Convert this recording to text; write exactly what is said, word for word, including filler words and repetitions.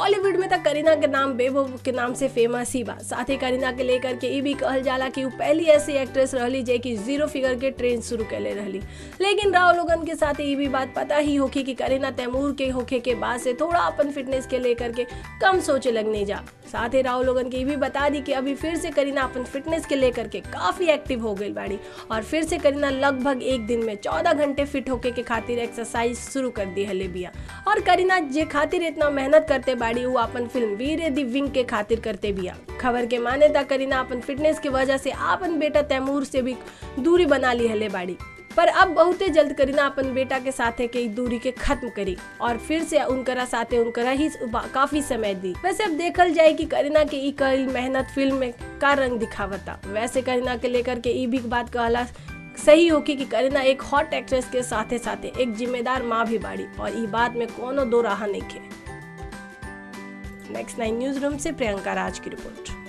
बॉलीवुड में तक करीना के नाम बेबो के नाम से फेमस ही बा। साथ ही करीना के लेकर के ई भी कहल जाला कि वो पहली ऐसी एक्ट्रेस रहली जे कि जीरो फिगर के ट्रेंड शुरू कैले रहली। लेकिन राव लोगन के साथ ये भी बात पता ही होगी कि करीना तैमूर के होखे के बाद से थोड़ा अपन फिटनेस के लेकर के कम सोचे लगने जा। साथ ही राव लोगन के ये भी बता दी कि अभी फिर से करीना अपन फिटनेस के लेकर के काफी एक्टिव हो गई बाड़ी और फिर से करीना लगभग एक दिन में चौदह घंटे फिट होके के खातिर एक्सरसाइज शुरू कर दी हले बिया। और करीना जे खातिर इतना मेहनत करते बाड़ी वो अपन फिल्म वीरे दी विंग के खातिर करते बिया। खबर के माने ता करीना अपन फिटनेस की वजह से अपन बेटा तैमूर से भी दूरी बना ली हले बाड़ी, पर अब बहुते जल्द करीना अपन बेटा के साथे के दूरी के खत्म करी और फिर से उनकरा साथे उनकरा ही काफी समय दी। वैसे अब देखल जाए कि करीना के ई कईल मेहनत फिल्म में का रंग दिखावता। वैसे करीना के लेकर के ई भी बात कहला सही होगी कि करीना एक हॉट एक्ट्रेस के साथे साथे एक जिम्मेदार माँ भी बाड़ी और ई बात में कोनो दो राह नहीं है। नेक्स्ट नाइन न्यूज रूम से प्रियंका राज की रिपोर्ट।